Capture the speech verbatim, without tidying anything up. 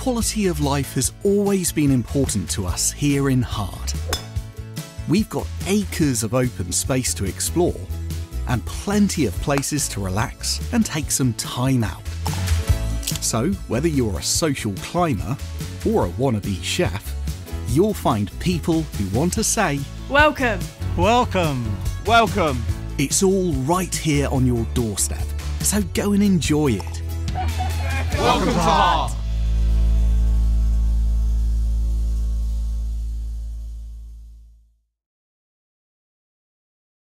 quality of life has always been important to us here in Hart. We've got acres of open space to explore and plenty of places to relax and take some time out. So, whether you're a social climber or a wannabe chef, you'll find people who want to say, Welcome! Welcome! Welcome! It's all right here on your doorstep, so go and enjoy it. Welcome to Hart!